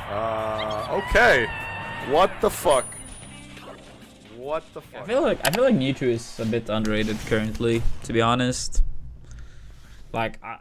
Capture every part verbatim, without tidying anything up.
Uh, okay. What the fuck? What the fuck? I feel like I feel like Mewtwo is a bit underrated currently, to be honest. Like I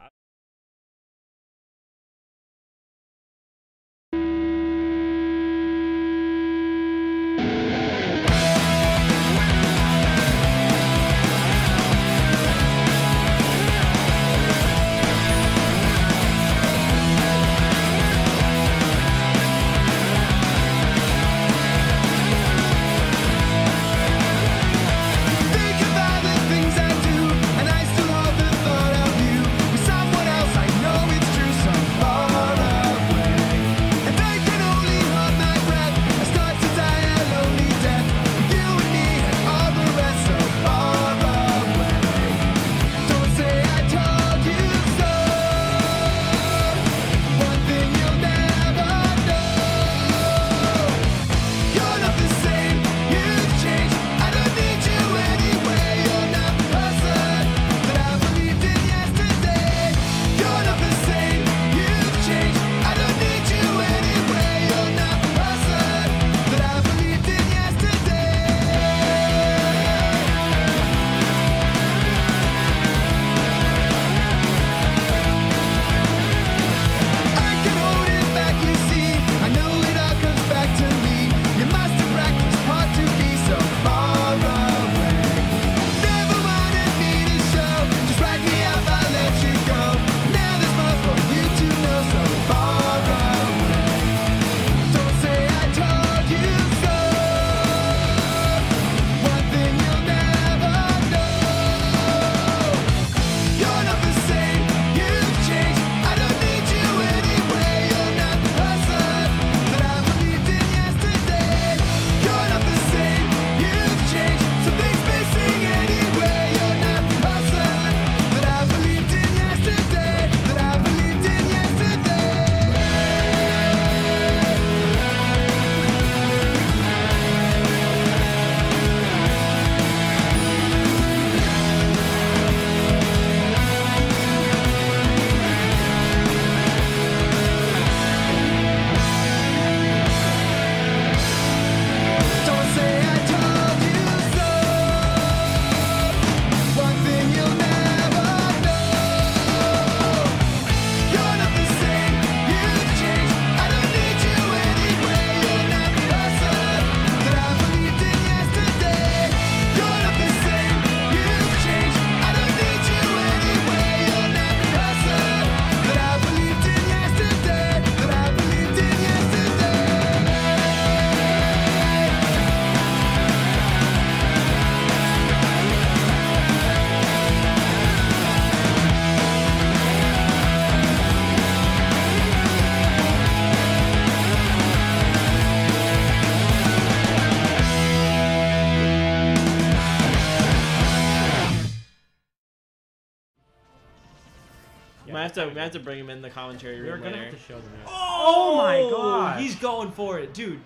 We might have to, we have to bring him in the commentary room. We're gonna later. have to show them. Now. Oh, Oh my god! He's going for it, dude.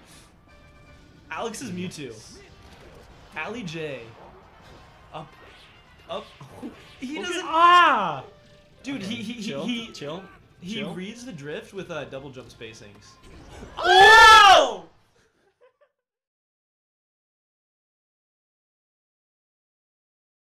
Alex is Mewtwo. Ali J. Up, up. He Look doesn't. at, ah! Dude, he he he Chill, he chill. he chill. reads the drift with uh, double jump spacings. Oh